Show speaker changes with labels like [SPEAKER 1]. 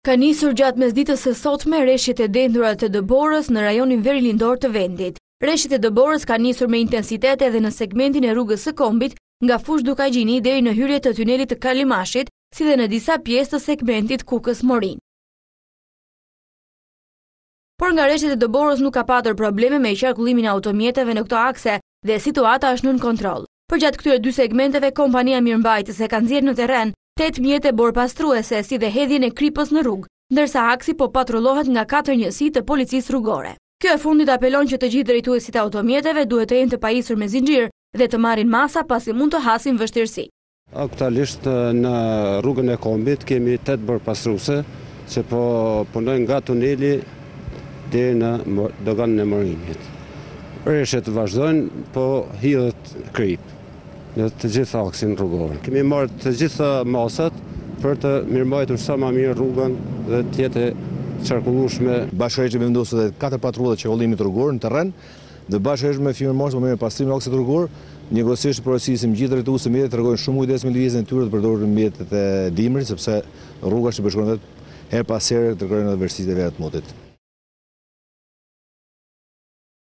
[SPEAKER 1] Ka nisur gjatë mesditës së sotme rreshtet e dendura të Dëborës në rajonin verilindor të vendit. Rreshtet e Dëborës ka nisur me intensitet edhe në segmentin e rrugës së Kombit, nga fush Dukagjini deri në hyrje të tunelit të Kalimashit, si dhe në disa pjesë të segmentit Kukës Morin. Por nga rreshtet e Dëborës nuk ka patur probleme me qarkullimin e automjeteve në këto akse dhe situata është nën kontroll. Përgjatë këtyre dy segmenteve, kompania mirëmbajtëse ka nxjerrë në terren 8 mjete borpastruese si dhe hedhjen e kripës në rrugë, ndërsa aksi po patrullohet nga 4 njësi të policisë rrugore. Kjo e fundit apelon që të gjithë drejtuesit e automjeteve duhet të jenë të pajisur me zinxhir dhe të marrin masa pasi mund të hasin vështirësi.
[SPEAKER 2] Aktualisht në rrugën e Kombit kemi 8 borpastruese që po punojnë nga tuneli deri në doganën e Morinit. Rreshtet vazhdojnë, po hidhet krip në të gjitha aksin rrugor. Kemi marrë të gjitha masat për të mirëmbajtur sa më mirë rrugën dhe të jetë qarkullueshme.
[SPEAKER 3] Bashkërisht vendosur edhe 4 patrulla qarkullimit rrugor në terren dhe bashkërisht me firmën me pastrimin e aksit rrugor, njëkohësisht porosisim gjithë drejtuesit e mjetit të tregojnë shumë kujdes me lëvizjen e tyre të përdorin mjetet e dimrit sepse rruga është e bashkuar her pas here tregojnë edhe vështirësitë e vetë të motit.